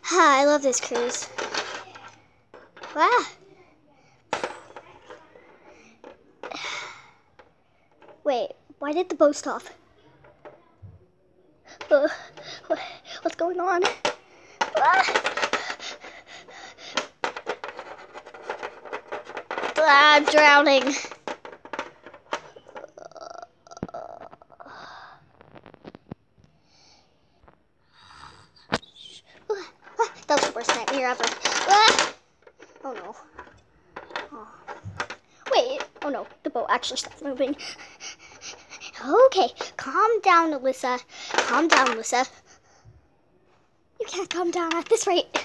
Ah, I love this cruise. Ah. Wait, why did the boat stop? What's going on? I'm drowning. That was the worst nightmare ever. Oh no. Oh. Wait, oh no, the boat actually stopped moving. Okay, calm down, Alyssa. Calm down, Alyssa. You can't calm down at this rate.